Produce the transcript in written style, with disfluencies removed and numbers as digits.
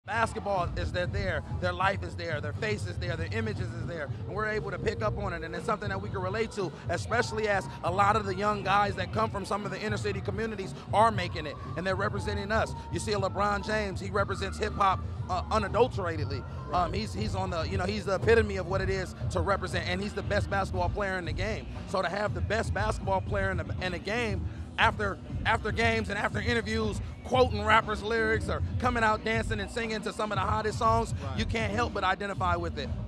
Basketball is there, their life is there, their face is there, their images is there, and we're able to pick up on it, and it's something that we can relate to, especially as a lot of the young guys that come from some of the inner city communities are making it, and they're representing us. You see a LeBron James, he represents hip hop unadulteratedly. He's on the, he's the epitome of what it is to represent, and he's the best basketball player in the game. So to have the best basketball player in the game after games and after interviews quoting rappers' lyrics or coming out dancing and singing to some of the hottest songs, you can't help but identify with it.